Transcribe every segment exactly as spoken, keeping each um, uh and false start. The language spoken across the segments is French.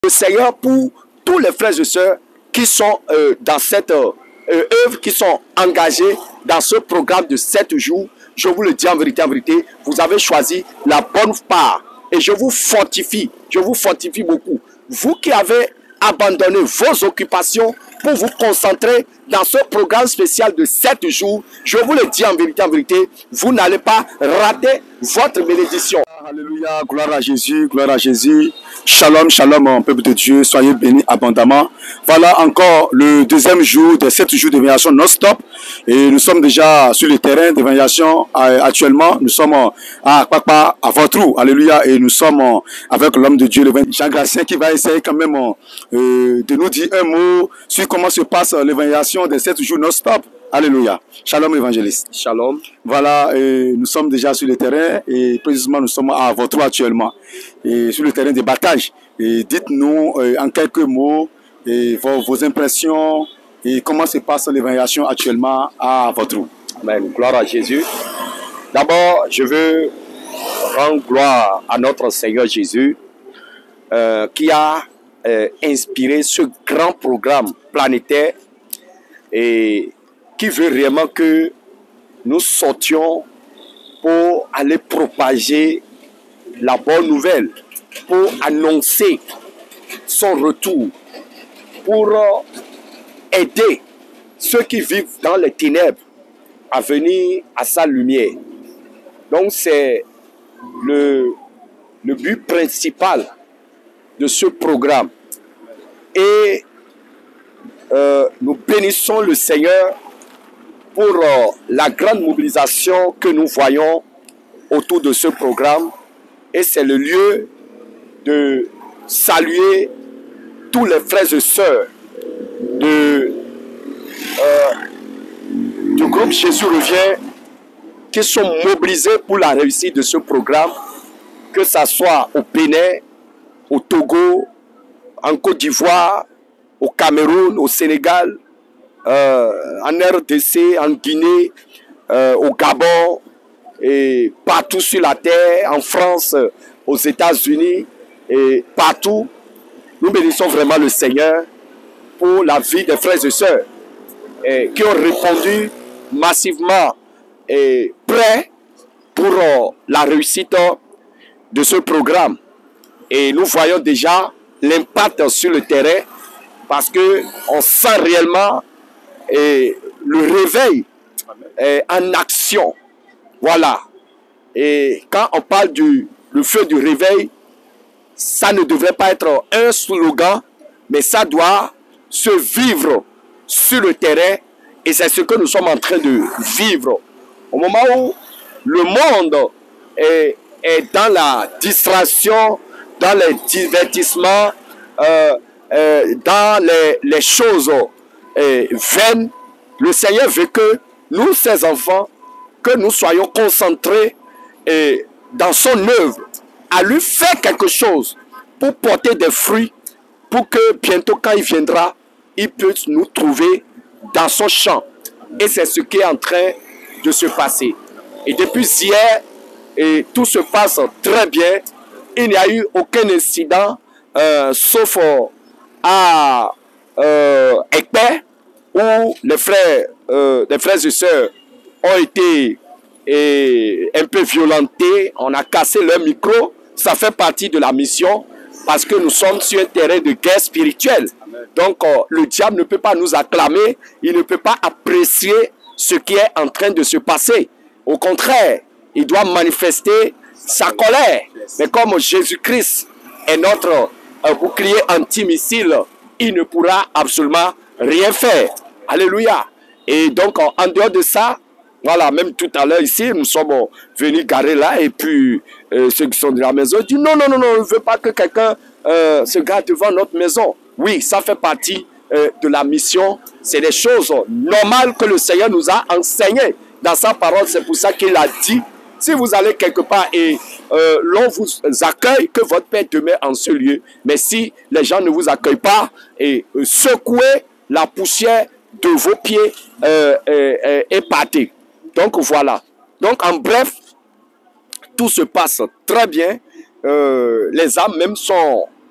le Seigneur pour tous les frères et sœurs qui sont euh, dans cette euh, œuvre, qui sont engagés dans ce programme de sept jours. Je vous le dis en vérité, en vérité, vous avez choisi la bonne part. Et je vous fortifie, je vous fortifie beaucoup. Vous qui avez abandonné vos occupations pour vous concentrer dans ce programme spécial de sept jours, je vous le dis en vérité, en vérité, vous n'allez pas rater votre bénédiction. Alléluia, gloire à Jésus, gloire à Jésus. Shalom, shalom, mon peuple de Dieu, soyez bénis abondamment. Voilà encore le deuxième jour des sept jours d'évaluation non-stop. Et nous sommes déjà sur le terrain d'évaluation actuellement. Nous sommes à Papa, à Votrou, alléluia. Et nous sommes avec l'homme de Dieu, le Jean Gracien, qui va essayer quand même euh, de nous dire un mot sur comment se passe l'évaluation des sept jours non-stop. Alléluia. Shalom évangéliste. Shalom. Voilà, et nous sommes déjà sur le terrain et précisément nous sommes à Votrou actuellement. Et sur le terrain de bataille. Et dites-nous euh, en quelques mots et vos, vos impressions et comment se passe l'évaluation actuellement à Votrou. Amen. Gloire à Jésus. D'abord, je veux rendre gloire à notre Seigneur Jésus euh, qui a euh, inspiré ce grand programme planétaire et qui veut réellement que nous sortions pour aller propager la bonne nouvelle, pour annoncer son retour, pour aider ceux qui vivent dans les ténèbres à venir à sa lumière. Donc c'est le, le but principal de ce programme. Et euh, nous bénissons le Seigneur pour euh, la grande mobilisation que nous voyons autour de ce programme. Et c'est le lieu de saluer tous les frères et sœurs de, euh, du groupe Jésus revient qui sont mobilisés pour la réussite de ce programme, que ce soit au Bénin, au Togo, en Côte d'Ivoire, au Cameroun, au Sénégal, euh, en R D C, en Guinée, euh, au Gabon, et partout sur la terre, en France, aux États-Unis, et partout. Nous bénissons vraiment le Seigneur pour la vie des frères et sœurs et qui ont répondu massivement et prêts pour euh, la réussite de ce programme. Et nous voyons déjà l'impact sur le terrain parce qu'on sent réellement et, le réveil et, en action. Voilà. Et quand on parle du le feu du réveil, ça ne devrait pas être un slogan, mais ça doit se vivre sur le terrain. Et c'est ce que nous sommes en train de vivre. Au moment où le monde est, est dans la distraction, dans les divertissements, euh, euh, dans les, les choses euh, vaines, le Seigneur veut que nous, ses enfants, que nous soyons concentrés et dans son œuvre, à lui faire quelque chose pour porter des fruits, pour que bientôt quand il viendra, il puisse nous trouver dans son champ. Et c'est ce qui est en train de se passer. Et depuis hier, et tout se passe très bien. Il n'y a eu aucun incident, euh, sauf euh, à euh, Ekpe, où les frères, euh, les frères et sœurs ont été et un peu violentés, on a cassé leur micro, ça fait partie de la mission parce que nous sommes sur un terrain de guerre spirituelle. Donc euh, le diable ne peut pas nous acclamer, il ne peut pas apprécier ce qui est en train de se passer. Au contraire, il doit manifester sa colère. Mais comme Jésus-Christ est notre euh, bouclier antimissile, il ne pourra absolument rien faire. Alléluia. Et donc euh, en dehors de ça, voilà, même tout à l'heure ici, nous sommes venus garer là et puis euh, ceux qui sont de la maison disent non, non, non, non, on ne veut pas que quelqu'un euh, se gare devant notre maison. Oui, ça fait partie euh, de la mission. C'est des choses normales que le Seigneur nous a enseignées dans sa parole. C'est pour ça qu'il a dit, si vous allez quelque part et euh, l'on vous accueille, que votre Père demeure en ce lieu. Mais si les gens ne vous accueillent pas, et euh, secouez la poussière de vos pieds euh, euh, euh, et partez. Donc voilà. Donc en bref, tout se passe très bien. Euh, les âmes même sont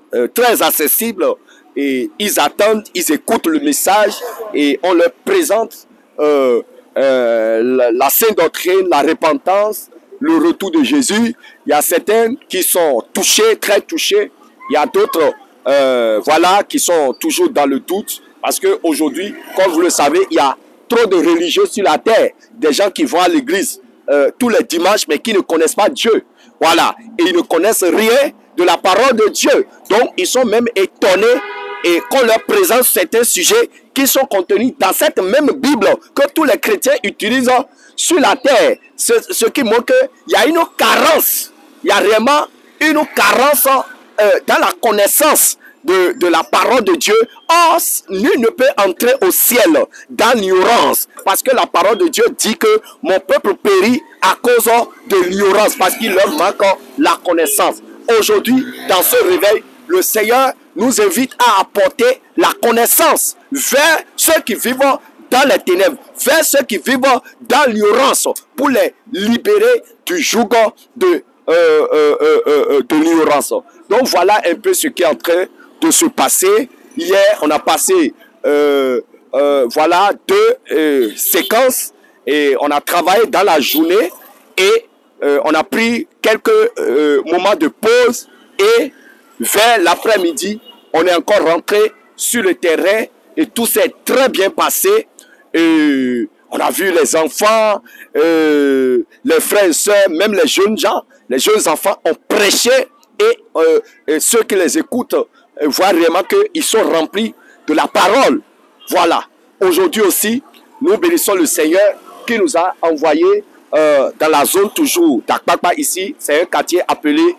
euh, très accessibles et ils attendent, ils écoutent le message et on leur présente euh, euh, la, la sainte doctrine, la repentance, le retour de Jésus. Il y a certains qui sont touchés, très touchés. Il y a d'autres euh, voilà, qui sont toujours dans le doute. Parce qu'aujourd'hui, comme vous le savez, il y a trop de religieux sur la terre. Des gens qui vont à l'église euh, tous les dimanches, mais qui ne connaissent pas Dieu. Voilà. Et ils ne connaissent rien de la parole de Dieu. Donc, ils sont même étonnés et qu'on leur présente certains sujets qui sont contenus dans cette même Bible que tous les chrétiens utilisent sur la terre. Ce, ce qui montre qu'il y a une carence. Il y a vraiment une carence euh, dans la connaissance de, de la parole de Dieu. Or, nul ne peut entrer au ciel dans l'ignorance. Parce que la parole de Dieu dit que mon peuple périt à cause de l'ignorance. Parce qu'il leur manque la connaissance. Aujourd'hui, dans ce réveil, le Seigneur nous invite à apporter la connaissance vers ceux qui vivent dans les ténèbres, vers ceux qui vivent dans l'ignorance, pour les libérer du joug de, euh, euh, euh, euh, de l'ignorance. Donc voilà un peu ce qui est en train de se passer. Hier, on a passé euh, euh, voilà, deux euh, séquences et on a travaillé dans la journée et euh, on a pris quelques euh, moments de pause et vers l'après-midi, on est encore rentré sur le terrain et tout s'est très bien passé. Et on a vu les enfants, euh, les frères et sœurs, même les jeunes gens, les jeunes enfants ont prêché et, euh, et ceux qui les écoutent euh, voient vraiment qu'ils sont remplis de la parole. Voilà. Aujourd'hui aussi, nous bénissons le Seigneur qui nous a envoyés euh, dans la zone toujours d'Akpakpa ici. C'est un quartier appelé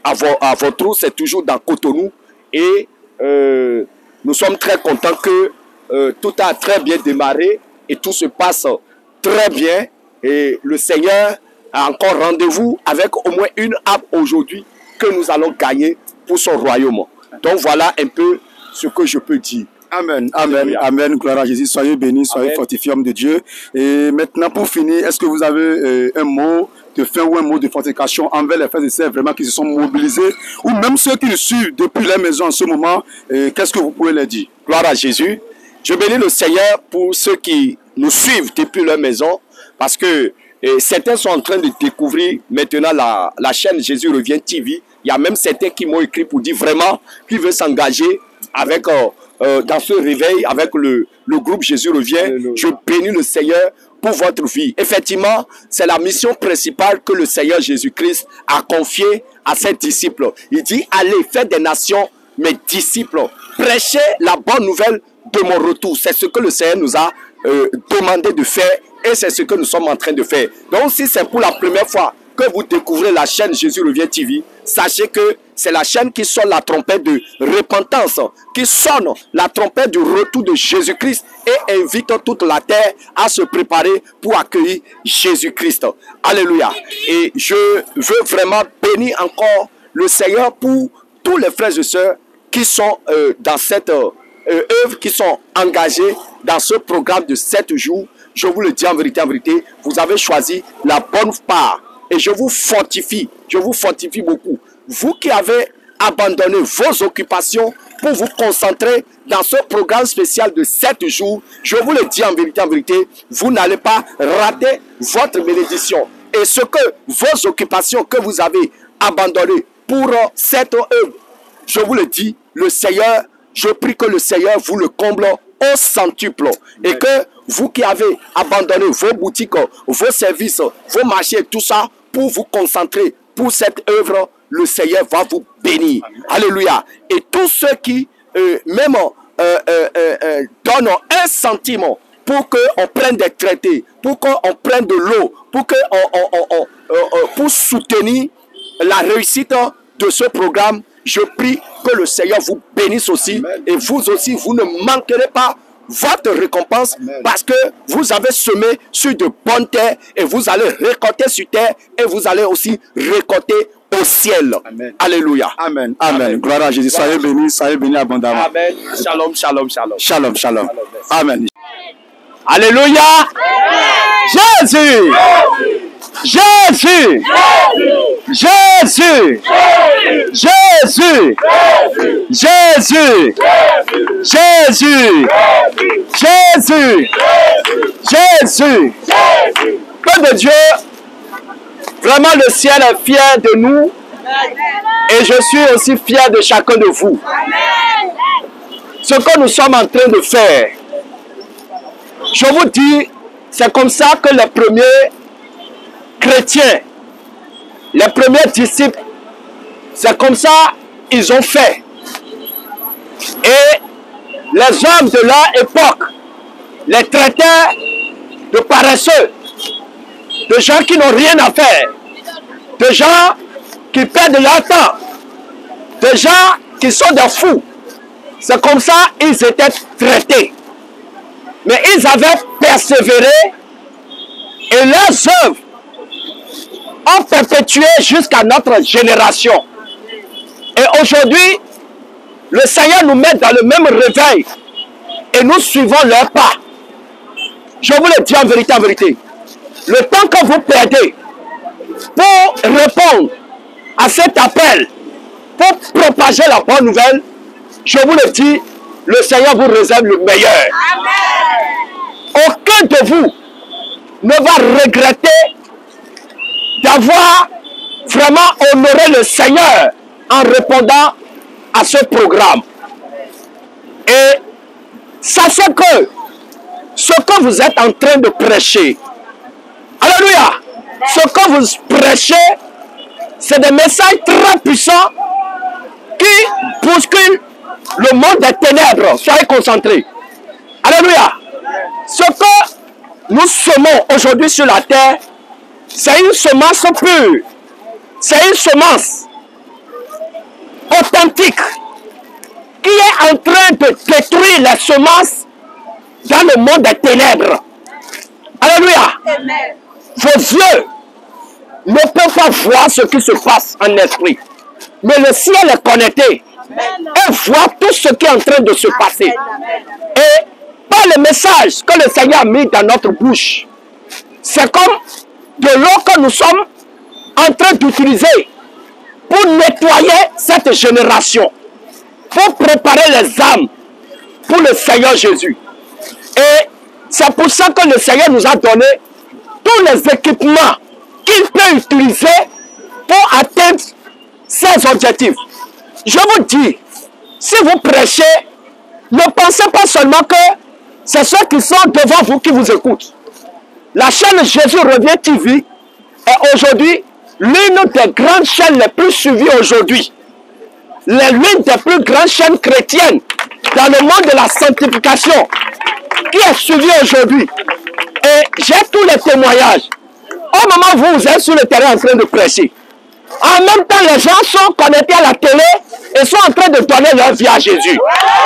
à Votrou, c'est toujours dans Cotonou. Et euh, nous sommes très contents que euh, tout a très bien démarré et tout se passe très bien. Et le Seigneur a encore rendez-vous avec au moins une âme aujourd'hui que nous allons gagner pour son royaume. Donc voilà un peu ce que je peux dire. Amen, amen, Alléluia. Amen, gloire à Jésus, soyez bénis, soyez amen. Fortifiés, hommes de Dieu. Et maintenant, pour finir, est-ce que vous avez euh, un mot de fin ou un mot de fortification envers les frères et sœurs vraiment qui se sont mobilisés, ou même ceux qui le suivent depuis leur maison en ce moment, euh, qu'est-ce que vous pouvez leur dire? Gloire à Jésus. Je bénis le Seigneur pour ceux qui nous suivent depuis leur maison, parce que euh, certains sont en train de découvrir maintenant la, la chaîne Jésus Revient T V. Il y a même certains qui m'ont écrit pour dire vraiment qu'ils veulent s'engager avec... Euh, Euh, dans ce réveil avec le, le groupe Jésus Revient. Alléluia. Je bénis le Seigneur pour votre vie. Effectivement, c'est la mission principale que le Seigneur Jésus-Christ a confiée à ses disciples. Il dit, allez, faites des nations mes disciples. Prêchez la bonne nouvelle de mon retour. C'est ce que le Seigneur nous a euh, demandé de faire et c'est ce que nous sommes en train de faire. Donc si c'est pour la première fois que vous découvrez la chaîne Jésus Revient T V, sachez que c'est la chaîne qui sonne la trompette de repentance, qui sonne la trompette du retour de Jésus-Christ et invite toute la terre à se préparer pour accueillir Jésus-Christ. Alléluia. Et je veux vraiment bénir encore le Seigneur pour tous les frères et sœurs qui sont euh, dans cette euh, œuvre, qui sont engagés dans ce programme de sept jours. Je vous le dis en vérité, en vérité, vous avez choisi la bonne part. Et je vous fortifie, je vous fortifie beaucoup. Vous qui avez abandonné vos occupations pour vous concentrer dans ce programme spécial de sept jours, je vous le dis en vérité, en vérité, vous n'allez pas rater votre bénédiction. Et ce que vos occupations que vous avez abandonnées pour cette œuvre, je vous le dis, le Seigneur, je prie que le Seigneur vous le comble au centuple. Et que vous qui avez abandonné vos boutiques, vos services, vos marchés, tout ça, pour vous concentrer pour cette œuvre, le Seigneur va vous bénir. Amen. Alléluia. Et tous ceux qui, euh, même, euh, euh, euh, donnent un centime pour qu'on prenne des traités, pour qu'on prenne de l'eau, pour, que on, on, on, on, euh, pour soutenir la réussite de ce programme, je prie que le Seigneur vous bénisse aussi. Amen. Et vous aussi, vous ne manquerez pas votre récompense. Amen. Parce que vous avez semé sur de bonnes terres et vous allez récolter sur terre et vous allez aussi récolter au ciel. Amen. Alléluia. Amen. Amen. Amen. Gloire à Jésus. Soyez bénis, soyez bénis abondamment. Amen. Shalom, shalom, shalom. Shalom, shalom. Amen. Alléluia. Amen. Jésus. Jésus. Jésus. Jésus. Jésus. Jésus. Jésus. Jésus. Jésus. Peuple de Dieu, vraiment le ciel est fier de nous et je suis aussi fier de chacun de vous. Ce que nous sommes en train de faire, je vous dis, c'est comme ça que les premiers chrétiens, les premiers disciples, c'est comme ça ils ont fait. Et les hommes de leur époque les traitaient de paresseux, de gens qui n'ont rien à faire, de gens qui perdent leur temps, de gens qui sont des fous. C'est comme ça qu'ils étaient traités. Mais ils avaient persévéré et leurs œuvres ont perpétué jusqu'à notre génération. Et aujourd'hui, le Seigneur nous met dans le même réveil et nous suivons leur pas. Je vous le dis en vérité, en vérité. Le temps que vous perdez pour répondre à cet appel, pour propager la bonne nouvelle, je vous le dis, le Seigneur vous réserve le meilleur. Amen. Aucun de vous ne va regretter d'avoir vraiment honoré le Seigneur en répondant à ce programme. Et sachez que ce que vous êtes en train de prêcher, alléluia, ce que vous prêchez, c'est des messages très puissants qui bousculent le monde des ténèbres. Soyez concentrés. Alléluia. Ce que nous semons aujourd'hui sur la terre, c'est une semence pure. C'est une semence authentique qui est en train de détruire les semences dans le monde des ténèbres. Alléluia. Amen. Vos yeux ne peuvent pas voir ce qui se passe en esprit. Mais le ciel est connecté. Et voit tout ce qui est en train de se passer. Et par le message que le Seigneur a mis dans notre bouche, c'est comme de l'eau que nous sommes en train d'utiliser pour nettoyer cette génération, pour préparer les âmes pour le Seigneur Jésus. Et c'est pour ça que le Seigneur nous a donné tous les équipements qu'il peut utiliser pour atteindre ses objectifs. Je vous dis, si vous prêchez, ne pensez pas seulement que c'est ceux qui sont devant vous qui vous écoutent. La chaîne Jésus Revient T V est aujourd'hui l'une des grandes chaînes les plus suivies aujourd'hui. L'une des plus grandes chaînes chrétiennes dans le monde de la sanctification qui est suivie aujourd'hui. Et j'ai tous les témoignages. Au moment où vous êtes sur le terrain en train de prêcher, en même temps, les gens sont connectés à la télé et sont en train de donner leur vie à Jésus.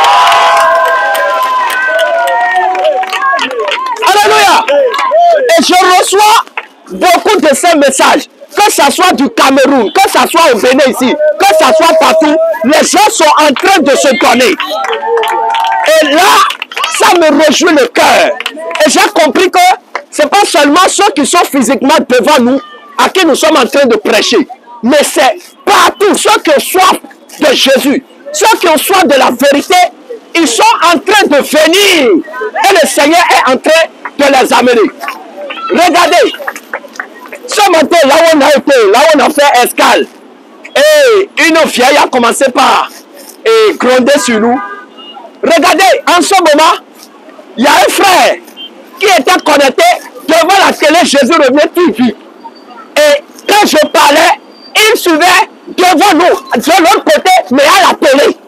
Alléluia. Et je reçois beaucoup de ces messages, que ce soit du Cameroun, que ce soit au Bénin ici, que ce soit partout, les gens sont en train de se donner. Et là, ça me réjouit le cœur. Et j'ai compris que ce n'est pas seulement ceux qui sont physiquement devant nous à qui nous sommes en train de prêcher. Mais c'est partout ceux qui ont soif de Jésus, ceux qui ont soif de la vérité, ils sont en train de venir. Et le Seigneur est en train de les amener. Regardez, ce matin, là où on a été, là où on a fait escale, et une vieille a commencé par et gronder sur nous. Regardez, en ce moment, il y a un frère qui était connecté devant la télé Jésus Revient T V. Et quand je parlais, il suivait devant nous, de l'autre côté, mais à la télé.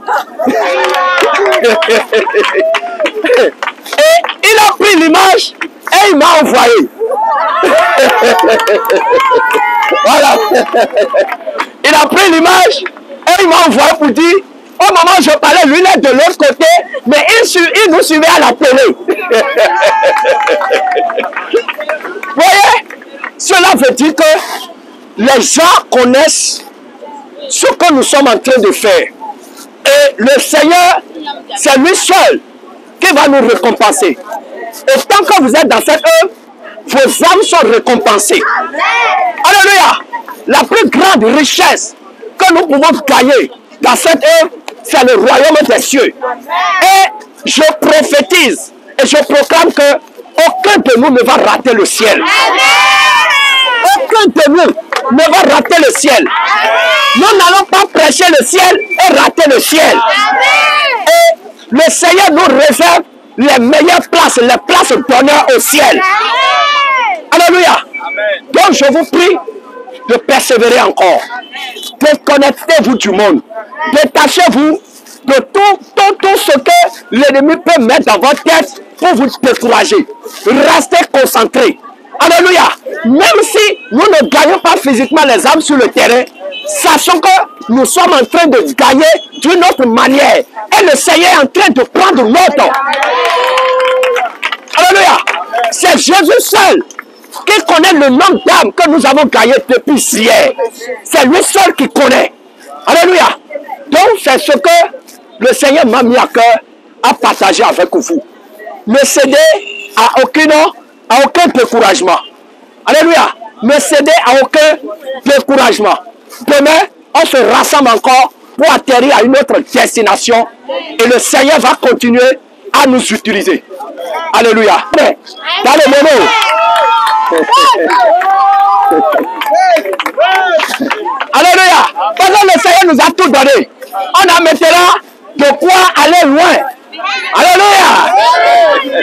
Et il a pris l'image et il m'a envoyé. Voilà. Il a pris l'image et il m'a envoyé pour dire, au moment où je parlais, lui il est de l'autre côté, mais il, il nous suivait à la télé. Vous voyez, cela veut dire que les gens connaissent ce que nous sommes en train de faire. Et le Seigneur, c'est lui seul qui va nous récompenser. Et tant que vous êtes dans cette œuvre, vos âmes sont récompensées. Alléluia. La plus grande richesse que nous pouvons gagner dans cette œuvre, c'est le royaume des cieux. Et je prophétise et je proclame que aucun de nous ne va rater le ciel. Aucun de nous ne va rater le ciel. Nous n'allons pas prêcher le ciel et rater le ciel. Et le Seigneur nous réserve les meilleures places, les places d'honneur au ciel. Alléluia. Donc je vous prie de persévérer encore. Déconnectez-vous du monde. Détachez-vous de tout, tout, tout ce que l'ennemi peut mettre dans votre tête pour vous décourager. Restez concentrés. Alléluia. Même si nous ne gagnons pas physiquement les âmes sur le terrain, sachons que nous sommes en train de gagner d'une autre manière. Et le Seigneur est en train de prendre notre. Alléluia. C'est Jésus seul qui connaît le nombre d'âmes que nous avons gagné depuis hier. C'est lui seul qui connaît. Alléluia. Donc c'est ce que le Seigneur m'a mis à cœur à partager avec vous. Ne cédez à aucun, à aucun découragement. Alléluia. Ne cédez à aucun découragement. Demain, on se rassemble encore pour atterrir à une autre destination. Et le Seigneur va continuer à nous utiliser. Alléluia. Dans le moment. Alléluia. Pendant le Seigneur nous a tout donné. On a maintenant de quoi aller loin. Alléluia.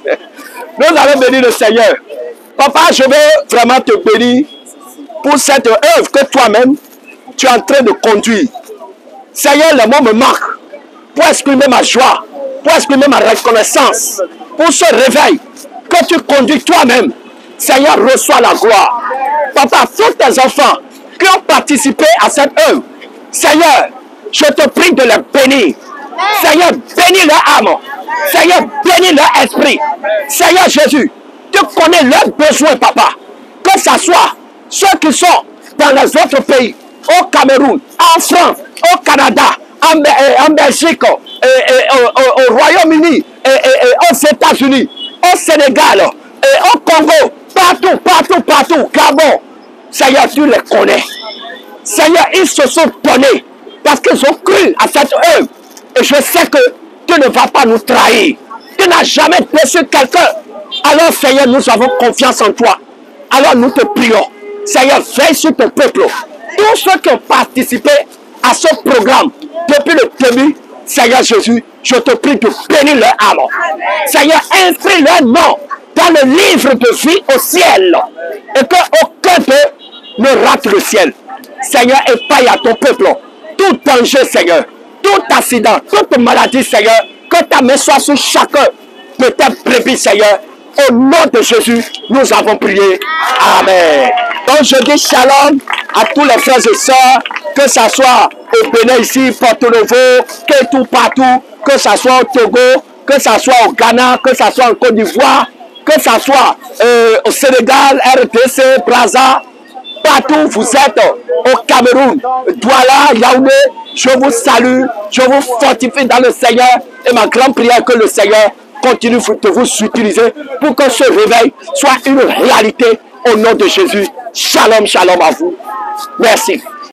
Nous allons bénir le Seigneur. Papa, je veux vraiment te bénir pour cette œuvre que toi-même, tu es en train de conduire. Seigneur, le mot me manque pour exprimer ma joie, pour exprimer ma reconnaissance, pour ce réveil que tu conduis toi-même. Seigneur, reçois la gloire. Papa, tous tes enfants qui ont participé à cette œuvre, Seigneur, je te prie de les bénir. Seigneur, bénis leur âme. Seigneur, bénis leur esprit. Seigneur Jésus, tu connais leurs besoins, papa. Que ce soit ceux qui sont dans les autres pays, au Cameroun, en France, au Canada, en, en Belgique, et, et, au, au Royaume-Uni, et, et, et aux États-Unis, au Sénégal, et au Congo, partout, partout, partout, Gabon. Seigneur, tu les connais. Seigneur, ils se sont donnés parce qu'ils ont cru à cette œuvre. Et je sais que tu ne vas pas nous trahir. Tu n'as jamais déçu quelqu'un. Alors, Seigneur, nous avons confiance en toi. Alors, nous te prions. Seigneur, veille sur ton peuple. Tous ceux qui ont participé à ce programme depuis le début, Seigneur Jésus, je te prie de bénir leur âme. Seigneur, inscris leur nom dans le livre de vie au ciel. Et qu'aucun d'eux ne rate le ciel. Seigneur, épargne à ton peuple tout danger, Seigneur, tout accident, toute maladie, Seigneur, que ta main soit sur chacun de tes brebis, Seigneur. Au nom de Jésus, nous avons prié. Amen. Donc je dis shalom à tous les frères et sœurs, que ce soit au Bénin ici, Porto Novo, que tout partout, que ce soit au Togo, que ce soit au Ghana, que ce soit en Côte d'Ivoire, que ce soit euh, au Sénégal, R D C, Brazza, partout vous êtes, au Cameroun, Douala, Yaoundé, je vous salue, je vous fortifie dans le Seigneur et ma grande prière que le Seigneur continue de vous utiliser pour que ce réveil soit une réalité au nom de Jésus. Shalom, shalom à vous. Merci.